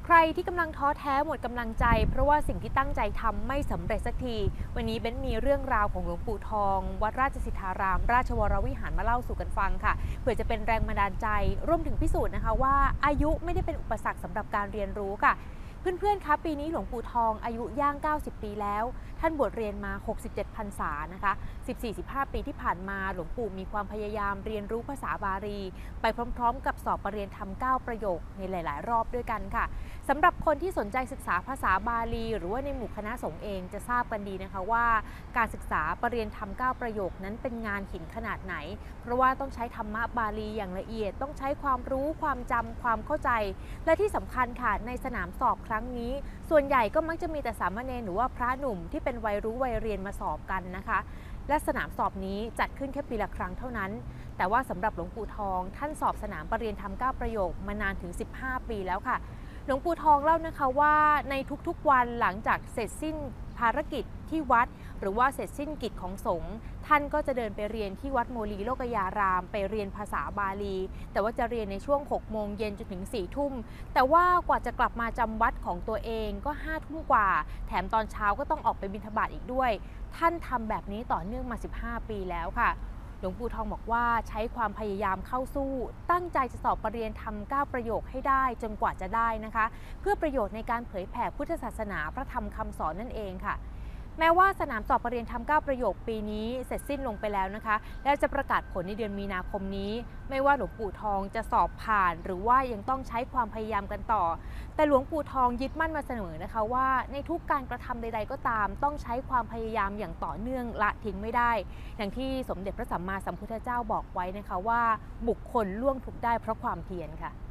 ใครที่กำลังท้อแท้หมดกำลังใจเพราะว่าสิ่งที่ตั้งใจทำไม่สำเร็จสักทีวันนี้เบนมีเรื่องราวของหลวงปู่ทองวัดราชสิทธารามราชวรวิหารมาเล่าสู่กันฟังค่ะเพื่อจะเป็นแรงบันดาลใจรวมถึงพิสูจน์นะคะว่าอายุไม่ได้เป็นอุปสรรคสำหรับการเรียนรู้ค่ะเพื่อนๆคะปีนี้หลวงปู่ทองอายุย่าง90ปีแล้วท่านบวชเรียนมา67พรรษานะคะ14-15ปีที่ผ่านมาหลวงปู่มีความพยายามเรียนรู้ภาษาบาลีไปพร้อมๆกับสอบประเรียนธรรม9ประโยคในหลายๆรอบด้วยกันค่ะสำหรับคนที่สนใจศึกษาภาษาบาลีหรือว่าในหมู่คณะสงฆ์เองจะทราบกันดีนะคะว่าการศึกษาประเรียนธรรม9ประโยคนั้นเป็นงานหินขนาดไหนเพราะว่าต้องใช้ธรรมะบาลีอย่างละเอียดต้องใช้ความรู้ความจำความเข้าใจและที่สำคัญค่ะในสนามสอบครั้งนี้ส่วนใหญ่ก็มักจะมีแต่สามเณรหรือว่าพระหนุ่มที่เป็นวัยรู้วัยเรียนมาสอบกันนะคะและสนามสอบนี้จัดขึ้นแค่ปีละครั้งเท่านั้นแต่ว่าสำหรับหลวงปู่ทองท่านสอบสนามประเรียนธรรม9ประโยคมานานถึง15ปีแล้วค่ะหลวงปู่ทองเล่านะคะว่าในทุกๆวันหลังจากเสร็จสิ้นภารกิจที่วัดหรือว่าเสร็จสิ้นกิจของสงฆ์ท่านก็จะเดินไปเรียนที่วัดโมลีโลกยารามไปเรียนภาษาบาลีแต่ว่าจะเรียนในช่วง6 โมงเย็นจนถึง4 ทุ่มแต่ว่ากว่าจะกลับมาจำวัดของตัวเองก็5 ทุ่มกว่าแถมตอนเช้าก็ต้องออกไปบิณฑบาตอีกด้วยท่านทำแบบนี้ต่อเนื่องมา15ปีแล้วค่ะหลวงปู่ทองบอกว่าใช้ความพยายามเข้าสู้ตั้งใจจะสอบประเรียนธรรม9ประโยคให้ได้จนกว่าจะได้นะคะเพื่อประโยชน์ในการเผยแผ่พุทธศาสนาพระธรรมคำสอนนั่นเองค่ะแม้ว่าสนามสอบประเรียนธรรม9ประโยคปีนี้เสร็จสิ้นลงไปแล้วนะคะและจะประกาศผลในเดือนมีนาคมนี้ไม่ว่าหลวงปู่ทองจะสอบผ่านหรือว่ายังต้องใช้ความพยายามกันต่อแต่หลวงปู่ทองยึดมั่นมาเสมอนะคะว่าในทุกการกระทำใดๆก็ตามต้องใช้ความพยายามอย่างต่อเนื่องละทิ้งไม่ได้อย่างที่สมเด็จพระสัมมาสัมพุทธเจ้าบอกไว้นะคะว่าบุคคลล่วงทุกข์ได้เพราะความเพียรค่ะ